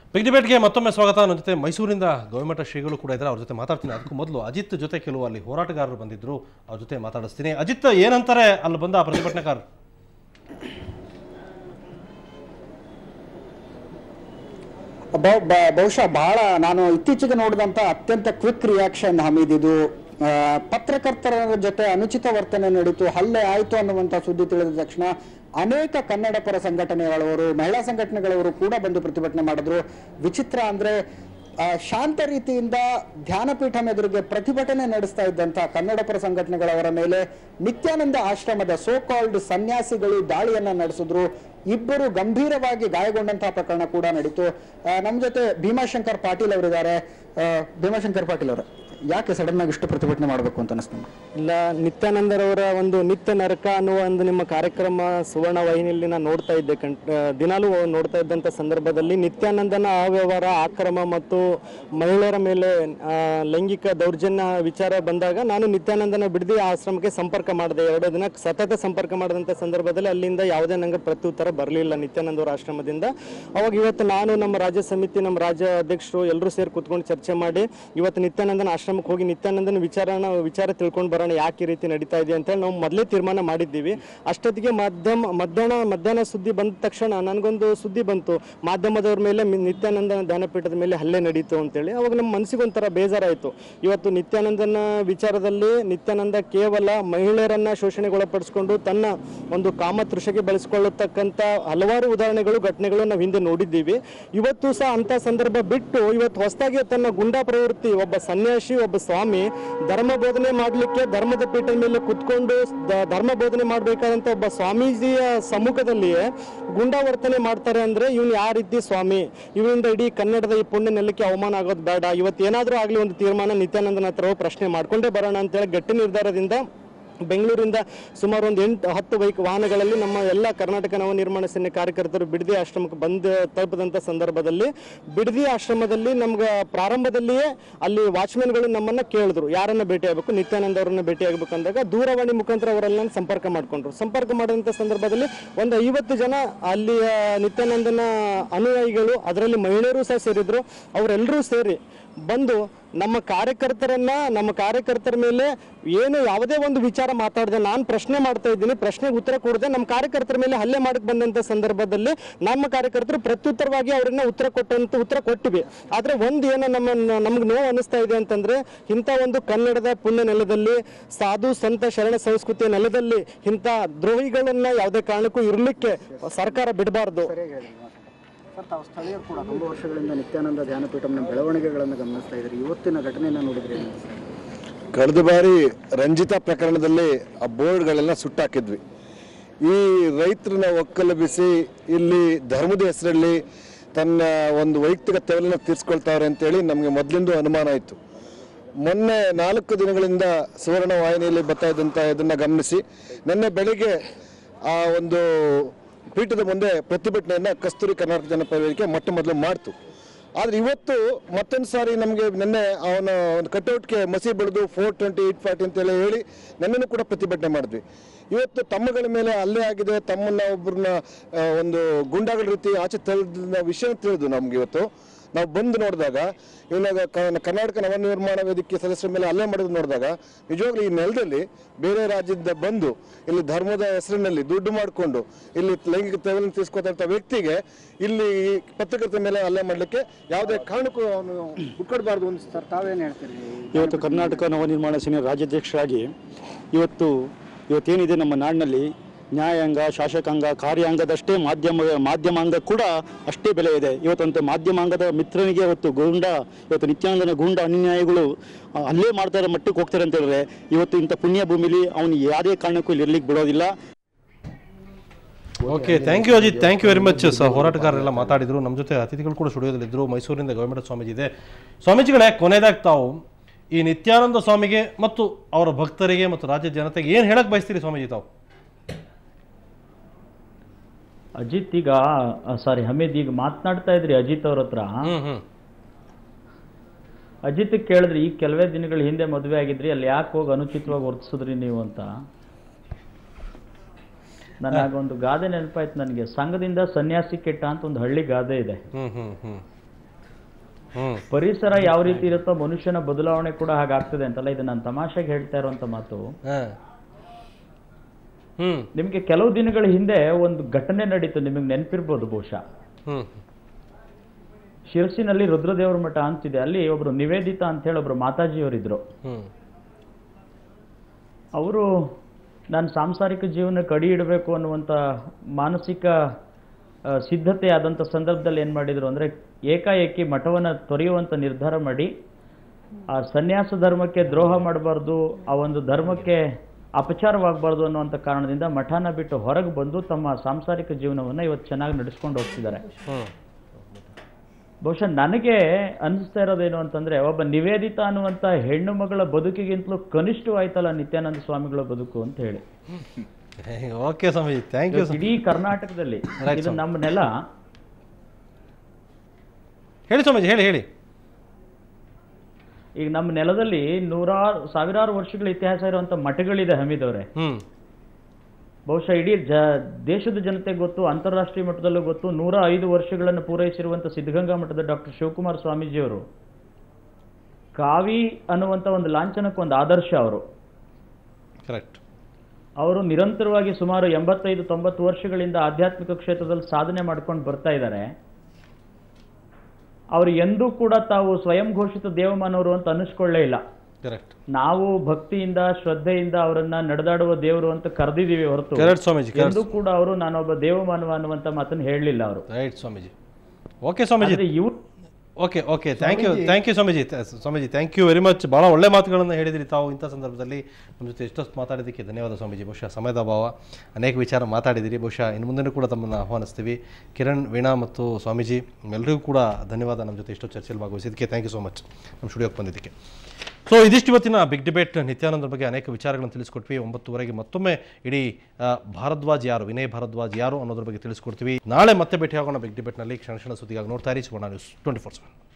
Big ಡಿಬೇಟ್ಗೆ ಮತ್ತೊಮ್ಮೆ ಸ್ವಾಗತ. ನನ್ನ ಜೊತೆ ಮೈಸೂರಿಂದ ಗವಿಮಠ ಶ್ರೀಗಳು ಕೂಡ ಇದ್ದಾರೆ, ಅವ್ರ ಜೊತೆ ಮಾತಾಡ್ತೀನಿ. ಅದಕ್ಕೂ ಮೊದಲು ಅಜಿತ್ ಜೊತೆ ಕೆಲವು ಅಲ್ಲಿ ಹೋರಾಟಗಾರರು ಬಂದಿದ್ರು, ಅವ್ರ ಜೊತೆ ಮಾತಾಡಿಸ್ತೀನಿ. ಅಜಿತ್, ಏನಂತಾರೆ ಅಲ್ಲಿ ಬಂದ ಪ್ರತಿಭಟನಾಕಾರರು? ಬಹುಶಃ ಬಹಳ ನಾನು ಇತ್ತೀಚೆಗೆ ನೋಡಿದಂತ ಅತ್ಯಂತ ಕ್ವಿಕ್ ರಿಯಾಕ್ಷನ್ ಹಮೀದ್ ಇದು. ಪತ್ರಕರ್ತರ ಜೊತೆ ಅನುಚಿತ ವರ್ತನೆ ನಡೀತು, ಹಲ್ಲೆ ಆಯ್ತು ಅನ್ನುವಂತ ಸುದ್ದಿ ತಿಳಿದ ತಕ್ಷಣ ಅನೇಕ ಕನ್ನಡ ಪರ ಸಂಘಟನೆಗಳವರು, ಮಹಿಳಾ ಸಂಘಟನೆಗಳವರು ಕೂಡ ಬಂದು ಪ್ರತಿಭಟನೆ ಮಾಡಿದ್ರು. ವಿಚಿತ್ರ ಅಂದ್ರೆ ಶಾಂತ ರೀತಿಯಿಂದ ಧ್ಯಾನಪೀಠಂ ಎದುರಿಗೆ ಪ್ರತಿಭಟನೆ ನಡೆಸ್ತಾ ಇದ್ದಂತ ಕನ್ನಡ ಪರ ಸಂಘಟನೆಗಳವರ ಮೇಲೆ ನಿತ್ಯಾನಂದ ಆಶ್ರಮದ ಸೋ ಕಾಲ್ಡ್ ಸನ್ಯಾಸಿಗಳು ದಾಳಿಯನ್ನ ನಡೆಸಿದ್ರು. ಇಬ್ಬರು ಗಂಭೀರವಾಗಿ ಗಾಯಗೊಂಡಂತಹ ಪ್ರಕರಣ ಕೂಡ ನಡೀತು. ನಮ್ಮ ಜೊತೆ ಭೀಮಾಶಂಕರ್ ಪಾಟೀಲ್ ಅವರಿದ್ದಾರೆ. ಭೀಮಾಶಂಕರ್ ಪಾಟೀಲ್ ಅವರ, ಯಾಕೆ ಸಡನ್ ಆಗಿ ಇಷ್ಟು ಪ್ರತಿಭಟನೆ ಮಾಡಬೇಕು ಅಂತ ಅನಿಸ್ತು? ಇಲ್ಲ, ನಿತ್ಯಾನಂದರವರ ಒಂದು ನಿತ್ಯ ನರಕ ಅನ್ನುವ ಒಂದು ನಿಮ್ಮ ಕಾರ್ಯಕ್ರಮ ಸುವರ್ಣ ವಾಹಿನಿಯಲ್ಲಿ ನಾನು ನೋಡ್ತಾ ಇದ್ದೆ, ದಿನಾಲೂ ನೋಡ್ತಾ ಇದ್ದಂಥ ಸಂದರ್ಭದಲ್ಲಿ ನಿತ್ಯಾನಂದನ ಅವ್ಯವಹಾರ, ಆಕ್ರಮ ಮತ್ತು ಮಹಿಳೆಯರ ಮೇಲೆ ಲೈಂಗಿಕ ದೌರ್ಜನ್ಯ ವಿಚಾರ ಬಂದಾಗ ನಾನು ನಿತ್ಯಾನಂದನ ಬಿಡದಿ ಆಶ್ರಮಕ್ಕೆ ಸಂಪರ್ಕ ಮಾಡಿದೆ. 2 ದಿನ ಸತತ ಸಂಪರ್ಕ ಮಾಡಿದಂಥ ಸಂದರ್ಭದಲ್ಲಿ ಅಲ್ಲಿಂದ ಯಾವುದೇ ನಂಗೆ ಪ್ರತ್ಯುತ್ತರ ಬರಲಿಲ್ಲ ನಿತ್ಯಾನಂದ ಅವರ ಆಶ್ರಮದಿಂದ. ಅವಾಗ ಇವತ್ತು ನಾನು ನಮ್ಮ ರಾಜ್ಯ ಸಮಿತಿ, ನಮ್ಮ ರಾಜ್ಯ ಅಧ್ಯಕ್ಷರು ಎಲ್ಲರೂ ಸೇರಿ ಕೂತ್ಕೊಂಡು ಚರ್ಚೆ ಮಾಡಿ ಇವತ್ತು ನಿತ್ಯಾನಂದನ ಆಶ್ರಮಕ್ಕೆ ಹೋಗಿ ನಿತ್ಯಾನಂದನ ವಿಚಾರ ತಿಳ್ಕೊಂಡು ಬರೋಣ, ಯಾಕೆ ಈ ರೀತಿ ನಡೀತಾ ಇದೆ ಅಂತೇಳಿ ನಾವು ಮೊದಲೇ ತೀರ್ಮಾನ ಮಾಡಿದ್ದೀವಿ. ಅಷ್ಟೊತ್ತಿಗೆ ಮಧ್ಯಾಹ್ನ ಸುದ್ದಿ ಬಂದ ತಕ್ಷಣ ನನಗೊಂದು ಸುದ್ದಿ ಬಂತು, ಮಾಧ್ಯಮದವ್ರ ಮೇಲೆ ನಿತ್ಯಾನಂದನ ಧ್ಯಾನಪೀಠದ ಮೇಲೆ ಹಲ್ಲೆ ನಡೀತು ಅಂತೇಳಿ. ಅವಾಗ ನಮ್ಮ ಮನಸ್ಸಿಗೆ ಒಂಥರ ಬೇಜಾರಾಯಿತು. ಇವತ್ತು ನಿತ್ಯಾನಂದನ ವಿಚಾರದಲ್ಲಿ ನಿತ್ಯಾನಂದ ಕೇವಲ ಮಹಿಳೆಯರನ್ನ ಶೋಷಣೆಗೊಳಪಡಿಸಿಕೊಂಡು ತನ್ನ ಒಂದು ಕಾಮತೃಷೆಗೆ ಬಳಸಿಕೊಳ್ಳತಕ್ಕಂಥ ಹಲವಾರು ಉದಾಹರಣೆಗಳು, ಘಟನೆಗಳು ನಾವು ಹಿಂದೆ ನೋಡಿದ್ದೀವಿ. ಇವತ್ತು ಸಹ ಅಂತ ಸಂದರ್ಭ ಬಿಟ್ಟು ಇವತ್ತು ಹೊಸದಾಗಿ ತನ್ನ ಗುಂಡಾ ಪ್ರವೃತ್ತಿ, ಒಬ್ಬ ಸನ್ಯಾಸಿ, ಒಬ್ಬ ಸ್ವಾಮಿ ಧರ್ಮ ಬೋಧನೆ ಮಾಡಲಿಕ್ಕೆ ಧರ್ಮದ ಪೀಠದ ಮೇಲೆ ಕುತ್ಕೊಂಡು ಧರ್ಮ ಬೋಧನೆ ಮಾಡಬೇಕಾದಂಥ ಒಬ್ಬ ಸ್ವಾಮೀಜಿಯ ಸಮ್ಮುಖದಲ್ಲಿಯೇ ಗುಂಡಾ ವರ್ತನೆ ಮಾಡ್ತಾರೆ ಅಂದ್ರೆ ಇವನು ಯಾವ ರೀತಿ ಸ್ವಾಮಿ? ಇವರಿಂದ ಇಡೀ ಕನ್ನಡದ ಈ ಪುಣ್ಯ ನೆಲಕ್ಕೆ ಅವಮಾನ ಆಗೋದು ಬೇಡ. ಇವತ್ತು ಏನಾದರೂ ಆಗಲಿ ಒಂದು ತೀರ್ಮಾನ ನಿತ್ಯಾನಂದನ ಹತ್ರ ಪ್ರಶ್ನೆ ಮಾಡ್ಕೊಂಡೇ ಬರೋಣ ಅಂತೇಳಿ ಗಟ್ಟಿ ನಿರ್ಧಾರದಿಂದ ಬೆಂಗಳೂರಿಂದ ಸುಮಾರು ಒಂದು 8-10 ವಾಹನಗಳಲ್ಲಿ ನಮ್ಮ ಎಲ್ಲ ಕರ್ನಾಟಕ ನವನಿರ್ಮಾಣ ಸೇನೆ ಕಾರ್ಯಕರ್ತರು ಬಿಡದಿ ಆಶ್ರಮಕ್ಕೆ ಬಂದು ತಲುಪಿದಂಥ ಸಂದರ್ಭದಲ್ಲಿ ಬಿಡದಿ ಆಶ್ರಮದಲ್ಲಿ ನಮ್ಗೆ ಪ್ರಾರಂಭದಲ್ಲಿಯೇ ಅಲ್ಲಿ ವಾಚ್ಮೆನ್ಗಳು ನಮ್ಮನ್ನು ಕೇಳಿದ್ರು, ಯಾರನ್ನ ಭೇಟಿ ಆಗಬೇಕು, ನಿತ್ಯಾನಂದ ಅವರನ್ನ ಭೇಟಿ ಆಗಬೇಕು ಅಂದಾಗ ದೂರವಾಣಿ ಮುಖಾಂತರ ಅವರೆಲ್ಲ ಸಂಪರ್ಕ ಮಾಡಿಕೊಂಡ್ರು. ಸಂಪರ್ಕ ಮಾಡಿದಂಥ ಸಂದರ್ಭದಲ್ಲಿ ಒಂದು 50 ಜನ ಅಲ್ಲಿ ನಿತ್ಯಾನಂದನ ಅನುಯಾಯಿಗಳು, ಅದರಲ್ಲಿ ಮಹಿಳೆಯರು ಸಹ ಸೇರಿದ್ರು. ಅವರೆಲ್ಲರೂ ಸೇರಿ ಬಂದು ನಮ್ಮ ಕಾರ್ಯಕರ್ತರ ಮೇಲೆ ಏನು ಯಾವುದೇ ಒಂದು ವಿಚಾರ ಮಾತಾಡದೆ, ನಾನು ಪ್ರಶ್ನೆ ಮಾಡ್ತಾ ಇದ್ದೀನಿ, ಪ್ರಶ್ನೆಗೆ ಉತ್ತರ ಕೊಡದೆ ನಮ್ಮ ಕಾರ್ಯಕರ್ತರ ಮೇಲೆ ಹಲ್ಲೆ ಮಾಡಕ್ಕೆ ಬಂದಂಥ ಸಂದರ್ಭದಲ್ಲಿ ನಮ್ಮ ಕಾರ್ಯಕರ್ತರು ಪ್ರತ್ಯುತ್ತರವಾಗಿ ಅವರನ್ನ ಉತ್ತರ ಕೊಟ್ಟಿವಿ. ಆದರೆ ಒಂದು ಏನೋ ನಮ್ಗೆ ನೋವು ಅನಿಸ್ತಾ ಇದೆ ಅಂತಂದ್ರೆ, ಇಂಥ ಒಂದು ಕನ್ನಡದ ಪುಣ್ಯ ನೆಲದಲ್ಲಿ, ಸಾಧು ಸಂತ ಶರಣ ಸಂಸ್ಕೃತಿಯ ನೆಲದಲ್ಲಿ ಇಂಥ ದ್ರೋಹಿಗಳನ್ನ ಯಾವುದೇ ಕಾರಣಕ್ಕೂ ಇರಲಿಕ್ಕೆ ಸರ್ಕಾರ ಬಿಡಬಾರ್ದು. ತಾವು ಸ್ಥಳೀಯರು ಕೂಡ ತುಂಬ ವರ್ಷಗಳಿಂದ ನಿತ್ಯಾನಂದ ಧ್ಯಾನಪೀಠಂನ ಬೆಳವಣಿಗೆಗಳನ್ನು ಗಮನಿಸ್ತಾ ಇದ್ದಾರೆ. ಇವತ್ತಿನ ಘಟನೆಯನ್ನು ನೋಡಿದ್ರೆ ಕಳೆದ ಬಾರಿ ರಂಜಿತಾ ಪ್ರಕರಣದಲ್ಲಿ ಆ ಬೋರ್ಡ್ಗಳೆಲ್ಲ ಸುಟ್ಟಾಕಿದ್ವಿ. ಈ ರೈತರನ್ನ ಒಕ್ಕಲೆಬ್ಬಿಸಿ ಇಲ್ಲಿ ಧರ್ಮದ ಹೆಸರಲ್ಲಿ ತನ್ನ ಒಂದು ವೈಯಕ್ತಿಕ ತೆವಲನ್ನ ತೀರಿಸ್ಕೊಳ್ತಾವ್ರೆ ಅಂತೇಳಿ ನಮಗೆ ಮೊದಲಿಂದ ಅನುಮಾನ ಇತ್ತು. ಮೊನ್ನೆ 4 ದಿನಗಳಿಂದ ಸುವರ್ಣ ವಾಹಿನಿಯಲ್ಲಿ ಬರ್ತಾ ಇದ್ದಂಥ ಇದನ್ನು ಗಮನಿಸಿ ನಿನ್ನೆ ಬೆಳಿಗ್ಗೆ ಆ ಒಂದು ಪೀಠದ ಮುಂದೆ ಪ್ರತಿಭಟನೆಯನ್ನು ಕಸ್ತೂರಿ ಕರ್ನಾಟಕ ಜನಪರ ವೇದಿಕೆ ಮೊದಲು ಮಾಡ್ತು. ಆದರೆ ಇವತ್ತು ಮತ್ತೊಂದು ಸಾರಿ ನಮಗೆ ನಿನ್ನೆ ಅವನ ಒಂದು ಕಟೌಟ್ಗೆ ಮಸಿ ಬೆಳೆದು 420 840 ಅಂತೆಲ್ಲ ಹೇಳಿ ನನ್ನನ್ನು ಕೂಡ ಪ್ರತಿಭಟನೆ ಮಾಡಿದ್ವಿ. ಇವತ್ತು ತಮ್ಮಗಳ ಮೇಲೆ ಹಲ್ಲೆ ಆಗಿದೆ, ತಮ್ಮನ್ನ ಒಬ್ಬರನ್ನ ಒಂದು ಗುಂಡಾಗಳ ರೀತಿ ಆಚೆ ತಳ್ಳಿದ ವಿಷಯ ತಿಳಿದು ನಮ್ಗೆ ಇವತ್ತು ನಾವು ಬಂದು ನೋಡಿದಾಗ, ಇವಾಗ ಕರ್ನಾಟಕ ನವನಿರ್ಮಾಣ ವೇದಿಕೆ ಸದಸ್ಯರ ಮೇಲೆ ಹಲ್ಲೆ ಮಾಡೋದು ನೋಡಿದಾಗ ನಿಜವಾಗ್ಲೂ ಈ ನೆಲದಲ್ಲಿ ಬೇರೆ ರಾಜ್ಯದಿಂದ ಬಂದು ಇಲ್ಲಿ ಧರ್ಮದ ಹೆಸರಿನಲ್ಲಿ ದುಡ್ಡು ಮಾಡಿಕೊಂಡು ಇಲ್ಲಿ ಲೈಂಗಿಕ ತೆವಲನ್ನು ತೀರಿಸ್ಕೊತಾ ವ್ಯಕ್ತಿಗೆ ಇಲ್ಲಿ ಪತ್ರಕರ್ತರ ಮೇಲೆ ಹಲ್ಲೆ ಮಾಡಲಿಕ್ಕೆ ಯಾವುದೇ ಕಾರಣಕ್ಕೂ ಅವನು ಹುಟ್ಕೊಡ್ಬಾರ್ದು ಒಂದು. ಸರ್, ತಾವೇನು ಹೇಳ್ತೀರಿ? ಇವತ್ತು ಕರ್ನಾಟಕ ನವನಿರ್ಮಾಣ ಸೇನೆ ರಾಜ್ಯಾಧ್ಯಕ್ಷರಾಗಿ ಇವತ್ತೇನಿದೆ ನಮ್ಮ ನಾಡಿನಲ್ಲಿ ನ್ಯಾಯಾಂಗ, ಶಾಸಕಾಂಗ, ಕಾರ್ಯಾಂಗದಷ್ಟೇ ಮಾಧ್ಯಮಾಂಗ ಕೂಡ ಅಷ್ಟೇ ಬೆಲೆ ಇದೆ. ಇವತ್ತಂತೂ ಮಾಧ್ಯಮಾಂಗದ ಮಿತ್ರನಿಗೆ ಇವತ್ತು ನಿತ್ಯಾನಂದನ ಗೂಂಡ ಅನ್ಯಾಯಗಳು ಅಲ್ಲೇ ಮಾಡ್ತಾರೆ, ಮಟ್ಟಕ್ಕೆ ಹೋಗ್ತಾರೆ ಅಂತ ಹೇಳಿದ್ರೆ ಇವತ್ತು ಇಂಥ ಪುಣ್ಯ ಭೂಮಿಲಿ ಅವನು ಯಾವುದೇ ಕಾರಣಕ್ಕೂ ಇಲ್ಲಿ ಇರ್ಲಿಕ್ಕೆ ಬಿಡೋದಿಲ್ಲ. Okay, thank you Ajit, thank you very much. ಹೋರಾಟಗಾರರೆಲ್ಲ ಮಾತಾಡಿದ್ರು. ನಮ್ಮ ಜೊತೆ ಅತಿಥಿಗಳು ಕೂಡ ಸ್ಟುಡಿಯೋದಲ್ಲಿದ್ದರು. ಮೈಸೂರಿನಿಂದ ಗವಿಮಠ ಸ್ವಾಮೀಜಿ ಇದೆ. ಸ್ವಾಮೀಜಿಗಳೇ, ಕೊನೆಯದಾಗಿ ತಾವು ಈ ನಿತ್ಯಾನಂದ ಸ್ವಾಮಿಗೆ ಮತ್ತು ಅವರ ಭಕ್ತರಿಗೆ ಮತ್ತು ರಾಜ್ಯ ಜನತೆಗೆ ಏನು ಹೇಳಕ್ಕೆ ಬಯಸ್ತೀರಿ ಸ್ವಾಮೀಜಿ ತಾವು? ಅಜಿತ್ ಹಮೀದ್ ಈಗ ಮಾತನಾಡ್ತಾ ಇದ್ರಿ ಅಜಿತ್ ಅವ್ರ ಹತ್ರ. ಅಜಿತ್ ಕೇಳಿದ್ರಿ, ಈಗ ಕೆಲವೇ ದಿನಗಳ ಹಿಂದೆ ಮದುವೆ ಆಗಿದ್ರಿ, ಅಲ್ಲಿ ಯಾಕೆ ಹೋಗಿ ಅನುಚಿತವಾಗಿ ವರ್ತಿಸಿದ್ರಿ ನೀವು ಅಂತ. ನನಗೊಂದು ಗಾದೆ ನೆನಪಾಯ್ತು ನನಗೆ. ಸಂಘದಿಂದ ಸನ್ಯಾಸಿ ಕೆಟ್ಟ ಅಂತ ಒಂದು ಹಳ್ಳಿ ಗಾದೆ ಇದೆ. ಪರಿಸರ ಯಾವ ರೀತಿ ಇರುತ್ತೋ ಮನುಷ್ಯನ ಬದಲಾವಣೆ ಕೂಡ ಹಾಗಾಗ್ತದೆ ಅಂತಲ್ಲ, ಇದು ನಾನು ತಮಾಷೆಗೆ ಹೇಳ್ತಾ ಇರುವಂತ ಮಾತು. ನಿಮ್ಗೆ ಕೆಲವು ದಿನಗಳ ಹಿಂದೆ ಒಂದು ಘಟನೆ ನಡೀತು, ನಿಮಗೆ ನೆನಪಿರ್ಬೋದು ಬಹುಶಃ. ಶಿರಸಿನಲ್ಲಿ ರುದ್ರದೇವರ ಮಠ ಅಂತಿದೆ, ಅಲ್ಲಿ ಒಬ್ರು ನಿವೇದಿತಾ ಅಂತ ಹೇಳಿ ಒಬ್ರು ಮಾತಾಜಿಯವರಿದ್ರು. ಅವರು ನಾನು ಸಾಂಸಾರಿಕ ಜೀವನಕ್ಕೆ ಅಡಿ ಇಡಬೇಕು ಅನ್ನುವಂಥ ಮಾನಸಿಕ ಸಿದ್ಧತೆ ಆದಂಥ ಸಂದರ್ಭದಲ್ಲಿ ಏನು ಮಾಡಿದರು ಅಂದರೆ, ಏಕಾಏಕಿ ಮಠವನ್ನು ತೊರೆಯುವಂಥ ನಿರ್ಧಾರ ಮಾಡಿ, ಆ ಸನ್ಯಾಸ ಧರ್ಮಕ್ಕೆ ದ್ರೋಹ ಮಾಡಬಾರ್ದು, ಆ ಒಂದು ಧರ್ಮಕ್ಕೆ ಅಪಚಾರವಾಗಬಾರ್ದು ಅನ್ನುವಂಥ ಕಾರಣದಿಂದ ಮಠನ ಬಿಟ್ಟು ಹೊರಗೆ ಬಂದು ತಮ್ಮ ಸಾಂಸಾರಿಕ ಜೀವನವನ್ನು ಇವತ್ತು ಚೆನ್ನಾಗಿ ನಡೆಸ್ಕೊಂಡು ಹೋಗ್ತಿದ್ದಾರೆ. ಬಹುಶಃ ನನಗೆ ಅನಿಸ್ತಾ ಇರೋದೇನು ಅಂತಂದ್ರೆ, ಒಬ್ಬ ನಿವೇದಿತಾ ಅನ್ನುವಂಥ ಹೆಣ್ಣು ಮಗಳ ಬದುಕಿಗಿಂತಲೂ ಕನಿಷ್ಠವಾಯ್ತಲ್ಲ ನಿತ್ಯಾನಂದ ಸ್ವಾಮಿಗಳ ಬದುಕು ಅಂತ ಹೇಳಿ. Okay Swamiji, thank you. ಇಡೀ ಕರ್ನಾಟಕದಲ್ಲಿ ಇದು ನಮ್ಮ ನೆಲ. ಹೇಳಿ ಸ್ವಾಮೀಜಿ, ಹೇಳಿ ಹೇಳಿ. ಈಗ ನಮ್ಮ ನೆಲದಲ್ಲಿ ಸಾವಿರಾರು ವರ್ಷಗಳ ಇತಿಹಾಸ ಇರುವಂತ ಮಠಗಳಿದೆ ಹಮೀದ್ ಅವರೇ. ಬಹುಶಃ ಇಡೀ ದೇಶದ ಜನತೆಗೆ ಗೊತ್ತು, ಅಂತಾರಾಷ್ಟ್ರೀಯ ಮಟ್ಟದಲ್ಲೂ ಗೊತ್ತು. 105 ವರ್ಷಗಳನ್ನು ಪೂರೈಸಿರುವಂಥ ಸಿದ್ಧಗಂಗಾ ಮಠದ ಡಾಕ್ಟರ್ ಶಿವಕುಮಾರ ಸ್ವಾಮೀಜಿಯವರು ಕಾವಿ ಅನ್ನುವಂಥ ಒಂದು ಲಾಂಛನಕ್ಕೆ ಒಂದು ಆದರ್ಶ. ಅವರು ಕರೆಕ್ಟ್. ಅವರು ನಿರಂತರವಾಗಿ ಸುಮಾರು 85-90 ವರ್ಷಗಳಿಂದ ಆಧ್ಯಾತ್ಮಿಕ ಕ್ಷೇತ್ರದಲ್ಲಿ ಸಾಧನೆ ಮಾಡ್ಕೊಂಡು ಬರ್ತಾ ಇದ್ದಾರೆ. ಅವರು ಎಂದೂ ಕೂಡ ತಾವು ಸ್ವಯಂ ಘೋಷಿತ ದೇವಮಾನವರು ಅಂತ ಅನ್ನಿಸ್ಕೊಳ್ಳೇ ಇಲ್ಲ. ಕರೆಕ್ಟ್. ನಾವು ಭಕ್ತಿಯಿಂದ ಶ್ರದ್ಧೆಯಿಂದ ಅವರನ್ನ ನಡೆದಾಡುವ ದೇವರು ಅಂತ ಕರೆದಿದ್ದೀವಿ ಹೊರತು ಎಂದೂ ಕೂಡ ಅವರು ನಾನೊಬ್ಬ ದೇವಮಾನವ ಅನ್ನುವಂಥ ಮಾತನ್ನು ಹೇಳಲಿಲ್ಲ ಅವರು. Right Swamiji. Okay Swamiji, okay okay, thank you Swamiji. Swamiji thank you very much. ಭಾಳ ಒಳ್ಳೆ ಮಾತುಗಳನ್ನು ಹೇಳಿದಿರಿ ತಾವು. ಇಂಥ ಸಂದರ್ಭದಲ್ಲಿ ನಮ್ಮ ಜೊತೆ ಎಷ್ಟೊತ್ತು ಮಾತಾಡಿದ್ದಕ್ಕೆ ಧನ್ಯವಾದ ಸ್ವಾಮೀಜಿ. ಬಹುಶಃ ಸಮಯದ ಅಭಾವ, ಅನೇಕ ವಿಚಾರ ಮಾತಾಡಿದಿರಿ. ಬಹುಶಃ ಇನ್ನು ಮುಂದೆ ಕೂಡ ತಮ್ಮನ್ನು ಆಹ್ವಾನಿಸ್ತೀವಿ. ಕಿರಣ್, ವೀಣಾ ಮತ್ತು ಸ್ವಾಮೀಜಿ ಎಲ್ಲರಿಗೂ ಕೂಡ ಧನ್ಯವಾದ ನಮ್ಮ ಜೊತೆ ಎಷ್ಟೋ ಚರ್ಚೆಯಲ್ಲಿ ಭಾಗವಹಿಸಿದ್ದಕ್ಕೆ. ಥ್ಯಾಂಕ್ ಯು ಸೋ ಮಚ್ ನಮ್ಮ ಸ್ಟುಡಿಯೋಕ್ಕೆ ಬಂದಿದ್ದಕ್ಕೆ. ಸೊ ಇದಿಷ್ಟು ಇವತ್ತಿನ ಬಿಗ್ ಡಿಬೇಟ್. ನಿತ್ಯಾನಂದರ ಬಗ್ಗೆ ಅನೇಕ ವಿಚಾರಗಳನ್ನು ತಿಳಿಸ್ಕೊಟ್ವಿ. 9:30ಗೆ ಮತ್ತೊಮ್ಮೆ ಇಡೀ ಭಾರದ್ವಾಜ್ ಯಾರು, ವಿನಯ್ ಭಾರದ್ವಾಜ್ ಯಾರು ಅನ್ನೋದ್ರ ಬಗ್ಗೆ ತಿಳಿಸ್ಕೊಡ್ತೀವಿ. ನಾಳೆ ಮತ್ತೆ ಭೇಟಿಯಾಗೋಣ ಬಿಗ್ ಡಿಬೇಟ್ನಲ್ಲಿ. ಕ್ಷಣ ಕ್ಷಣ ಸುದ್ದಿಗಾಗಿ ನೋಡ್ತಾ ಇರಿ ಸುವರ್ಣ ನ್ಯೂಸ್ 24/7.